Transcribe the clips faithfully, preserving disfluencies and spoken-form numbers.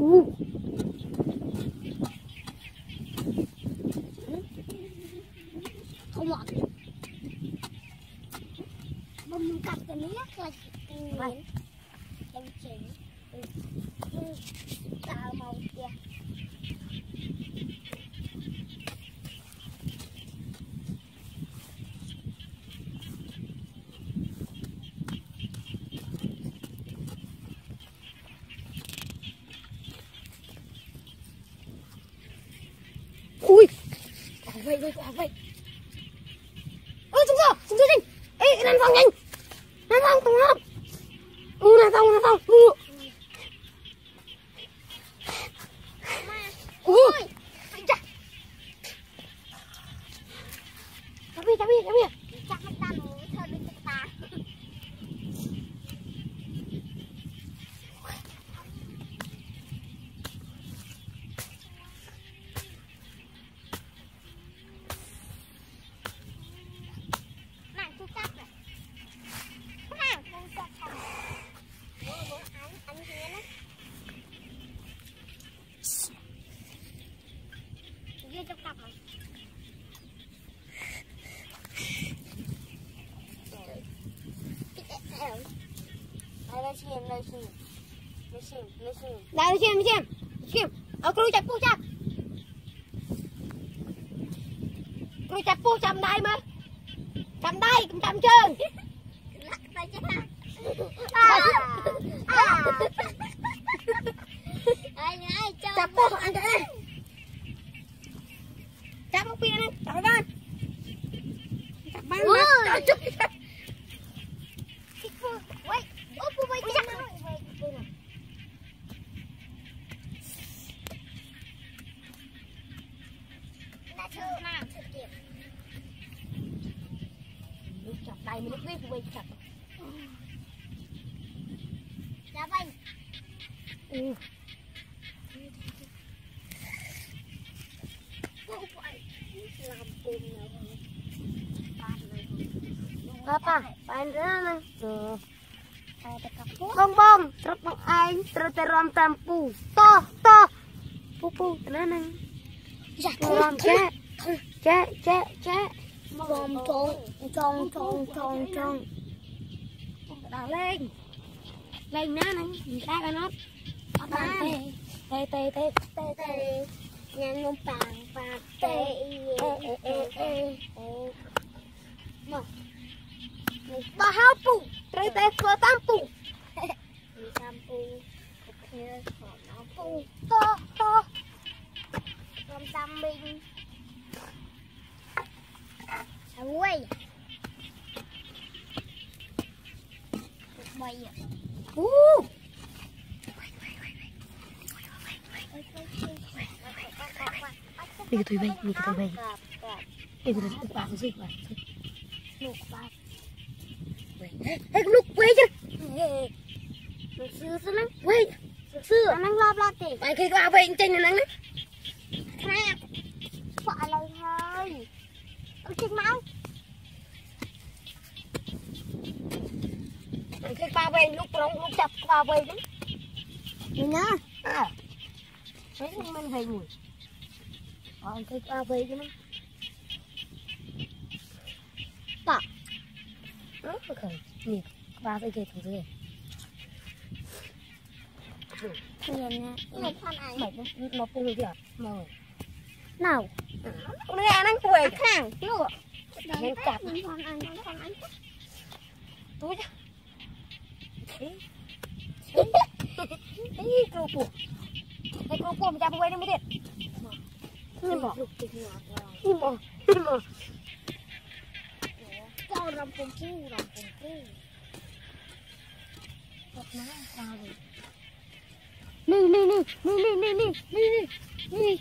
u không mọt bông cặp cái nước là vậy trong chỉnh tạo màu kìa ui vậy vậy vậy ơ chúng ta chúng ta đi ê làm xong nhanh làm xong tùng lắm u làm xong làm xong u ui chấm đi chấm đi chấm đi chắc mình ta muốn thơ đi cho ta trong cặp hả? Đây xem, đây xem, đây xem, đây xem. Đây xem, xem, xem. Ở cứ chặt pu chặt. Cứ chặt pu chầm đây mà. Chầm đây, cũng chầm chân. Lắc tay chứ ha. À. À. Ai ai cho. Chặt pu ăn cái này. Chặt một pin này, chặt ban. Chặt ban. Chặt chút. Wait, oh, pu wait, wait, wait. Đã thử nào, thử kịp. Lúc chặt đây mới lúc biết pu wait chặt. Dạ vâng. Ừ. Làm cùng nào Apa? Pain mana? Tuh. Bong bong, terus bong aing terus terom tampu. Toh toh. Pupu tenang. Terom cek. Cek cek cek. Bom trông trông trông trông trông. Đào lên. Lên nó nè, mình ta cái nó. Tê tê tê tê tê. Nhanh không bằng và tê ê ê ê ê. Ba hao pu, tê tê cơ tam pu. Tam pu, kia còn nó pu To to. con tam minh. Ui. Bay à. Uh. Đi cái túi bay, đi cái túi bay. Đi cái túi bay cái gì vậy? Lục bay. Ê, lúc quay chứ. Lục sư sư lắm. Quay. Sư. Nó lo lo tỉ. Mày khi qua về trên này nắng đấy. Nè. Quả lời thôi. Ôi chết máu. Mày khi qua về lúc lúc lúc chập qua về đấy. Đi nhá. À. Đấy mình về ngủ. Ờ khi qua về chứ nó. Tạ. Nó khởi. Nhìn qua về kia thằng dưới. Nhìn nha. Nhìn con ảnh. Mày nó pung rồi kìa. Mời. Nào. Nó nghe nó quay. Thẳng. Lụa. Nhìn chặt. Nhìn con ảnh. Nhìn con ảnh. Túi chứ. Ê, cừu củ. Cái cừu củ mà chả quay đi mới điện. Nhưng mà. Nhưng mà. Nhưng mà. Cho rồng cùng kêu, rồng cùng kêu. Thật nó sao rồi. Nì, nì, nì, nì, nì, nì, nì, nì, nì.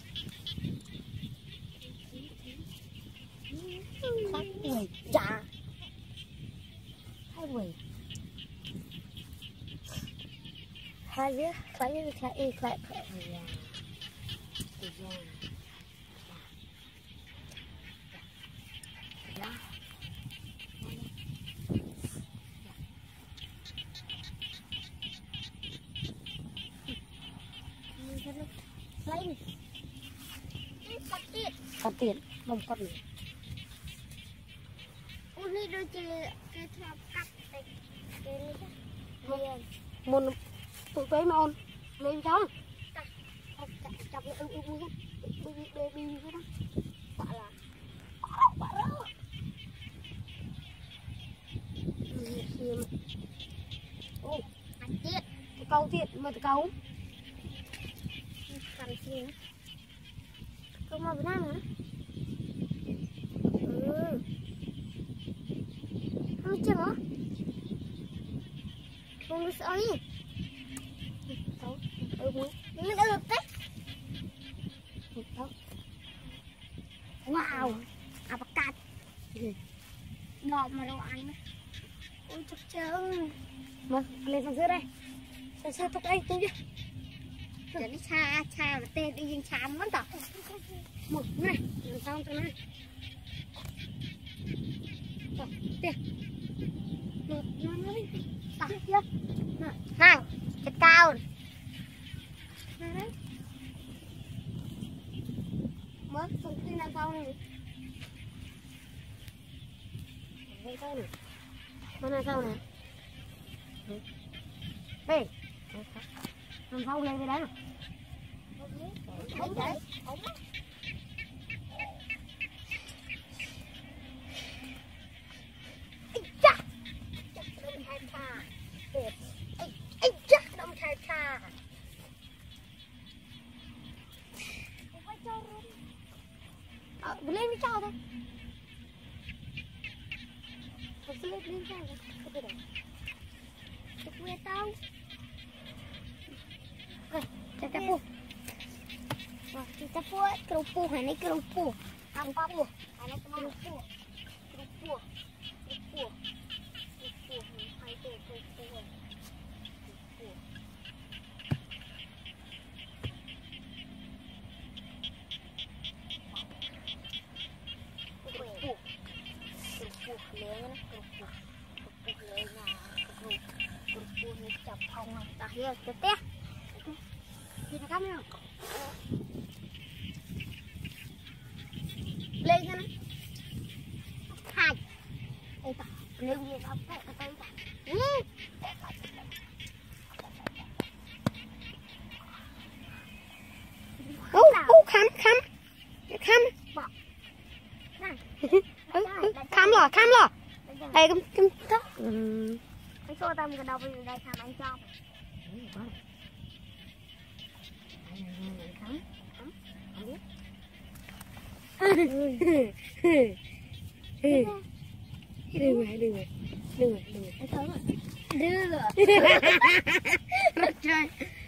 Khắc quỷ. Dạ. Hai quỷ. Hai đứa, khai đứa, khai y, khai khai. Dạ. Dạ. lấy cắt tiệt cắt tiệt bông cắt này ui đi đôi chơi cái theo cắt cái cái này môn tụi tới mà ôn lên cháu chọc cái ui ui ui ui ui baby cái đó quả là quả đó ôi cắt tiệt cái câu tiệt mà cái câu cầm xiên câu mà bữa nào nữa ừ không chưa hả không được sợ gì câu ừ muốn nó đã được đấy câu wow à bạc cát ngọt mà đâu ăn nữa ôi chụp trơn mà lên sang dưới đây sang dưới tóc đây tôi chứ giờ đi xa xa mà tên đi dân xa muốn tỏ một này làm sao cho này tóc tiền một nó nó đi tóc chưa này thật cao này đấy mất xong khi nào sau này đây sau này mana sau này đây làm sau lên cái đấy không đấy không chắc đông thái tha ấy chắc đông thái tha ờ lên đi cho thôi thật sự lên lên cho thôi cái đấy chụp về tao chạy chạy pu kita buat kerupuk ini kerupuk tanpa bu ada kerupuk kerupuk kerupuk kerupuk hai tu kerupuk kerupuk kerupuk kerupuk leng kerupuk kerupuk leng kerupuk kerupuk ni chop phong tak ya teteh kita kami không lên cho nó hai đây ta nếu như nó cái cái tay ta ô ô khăm khăm khăm khăm rồi khăm rồi đây cái cái thấp anh xô tâm cái đầu bây giờ đây thằng anh cho đưa người đưa người đưa người đưa người anh thấm rồi đưa rồi rất chơi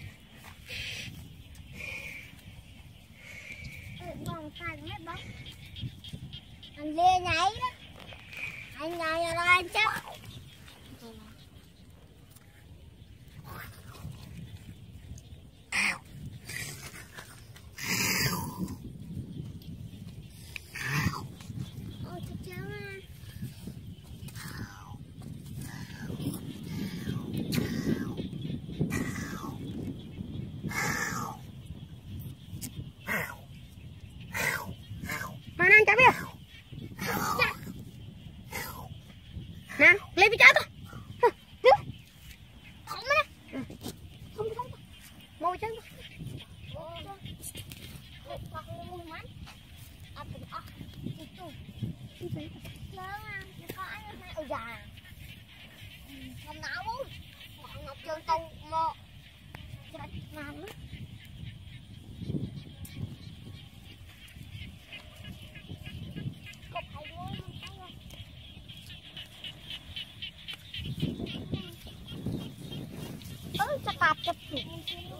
vòng tay mấy bóng anh lê nhảy đó anh nhảy ở đây anh chắc mana anh cháu biết nè lên với cháu thôi không á không không ngồi chân không não muốn ngọc trơn tông mò làm nữa ơi chặt tạp chặt